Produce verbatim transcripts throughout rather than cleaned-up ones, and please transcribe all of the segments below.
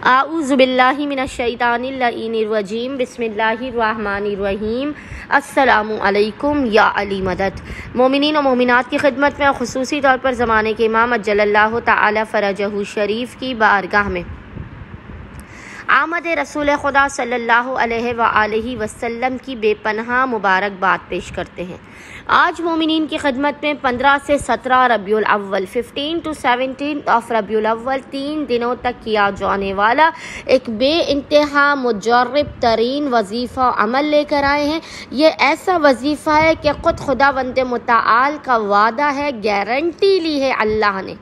اعوذ باللہ من الشیطان اللعین الرجیم بسم اللہ الرحمن الرحیم السلام علیکم یا علی مدد۔ مومنین و مومنات کی خدمت میں خصوصی طور پر زمانے کے امام اجل اللہ تعالی فرجہ شریف کی بارگاہ میں آمد رسول خدا صلی اللہ علیہ وآلہ وسلم کی بے پناہ مبارکباد پیش کرتے ہیں۔ آج مومنین کی خدمت میں پندرہ سے سترہ ربیع الاول ففٹین ٹو سیونٹین آف ربیع الاول تین دنوں تک کیا جانے والا ایک بے انتہا مجرب ترین وظیفہ عمل لے کر آئے ہیں۔ یہ ایسا وظیفہ ہے کہ خود خداوند متعال کا وعدہ ہے، گارنٹی لی ہے اللہ نے۔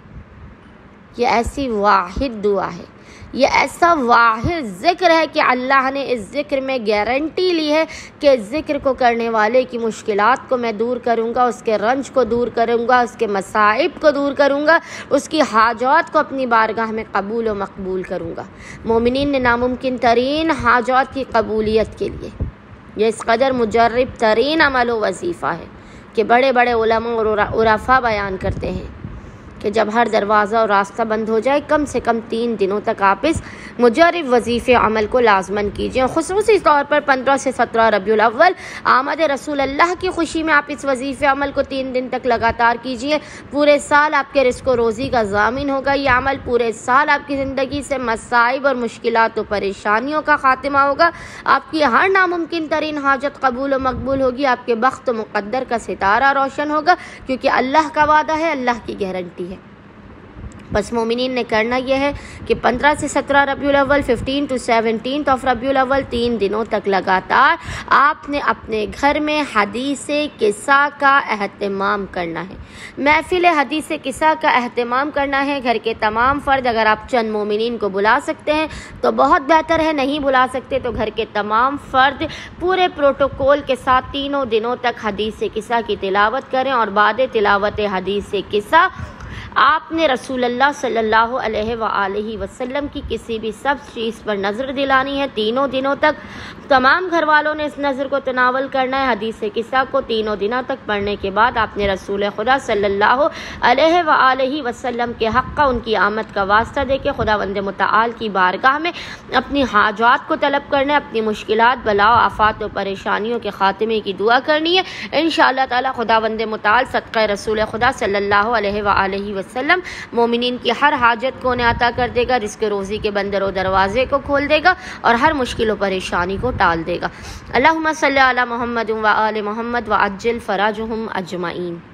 یہ ایسی واحد دعا ہے، یہ ایسا واحد ذکر ہے کہ اللہ نے اس ذکر میں گارنٹی لی ہے کہ ذکر کو کرنے والے کی مشکلات کو میں دور کروں گا، اس کے رنج کو دور کروں گا، اس کے مصائب کو دور کروں گا، اس کی حاجات کو اپنی بارگاہ میں قبول و مقبول کروں گا۔ مومنین نے ناممکن ترین حاجات کی قبولیت کے لیے یہ اس قدر مجرب ترین عمل و وظیفہ ہے کہ بڑے بڑے علماء اور عرفاء بیان کرتے ہیں کہ جب ہر دروازہ اور راستہ بند ہو جائے کم سے کم تین دنوں تک آپ اس مجرب وظیفے عمل کو لازماً کیجیے۔ خصوصی طور پر پندرہ سے سترہ ربیع الاول آمد رسول اللہ کی خوشی میں آپ اس وظیفے عمل کو تین دن تک لگاتار کیجیے۔ پورے سال آپ کے رزق و روزی کا ضامن ہوگا یہ عمل، پورے سال آپ کی زندگی سے مصائب اور مشکلات و پریشانیوں کا خاتمہ ہوگا، آپ کی ہر ناممکن ترین حاجت قبول و مقبول ہوگی، آپ کے بخت و مقدر کا ستارہ روشن ہوگا، کیونکہ اللہ کا وعدہ ہے، اللہ کی گارنٹی ہے۔ بس مومنین نے کرنا یہ ہے کہ پندرہ سے سترہ ربیع الاول ففٹین ٹو سیونٹین آف ربیع الاول تین دنوں تک لگاتار آپ نے اپنے گھر میں حدیث قصہ کا اہتمام کرنا ہے، محفل حدیث قصہ کا اہتمام کرنا ہے۔ گھر کے تمام فرد، اگر آپ چند مومنین کو بلا سکتے ہیں تو بہت بہتر ہے، نہیں بلا سکتے تو گھر کے تمام فرد پورے پروٹوکول کے ساتھ تینوں دنوں تک حدیث قصہ کی تلاوت کریں، اور بعد تلاوت حدیث قصہ آپ نے رسول اللہ صلی اللہ علیہ وآلہ وسلم کی کسی بھی سب چیز پر نظر دلانی ہے۔ تینوں دنوں تک تمام گھر والوں نے اس نظر کو تناول کرنا ہے۔ حدیث قصہ کو تینوں دنوں تک پڑھنے کے بعد آپ نے رسول خدا صلی اللہ علیہ وآلہ وسلم کے حق کا، ان کی آمد کا واسطہ دے کے خداوند متعال کی بارگاہ میں اپنی حاجات کو طلب کرنا ہے، اپنی مشکلات، بلاؤ، آفات و پریشانیوں کے خاتمے کی دعا کرنی ہے۔ انشاءاللہ تعالی خداوند متعال صدقہ رسول خدا صلی اللہ علیہ وآلہ وسلم مومنین کی ہر حاجت کو انہیں عطا کر دے گا، رزق روزی کے بندر و دروازے کو کھول دے گا، اور ہر مشکل و پریشانی کو ٹال دے گا۔ اللہم صلی علی محمد و آل محمد وعجل فراجہم اجمعین۔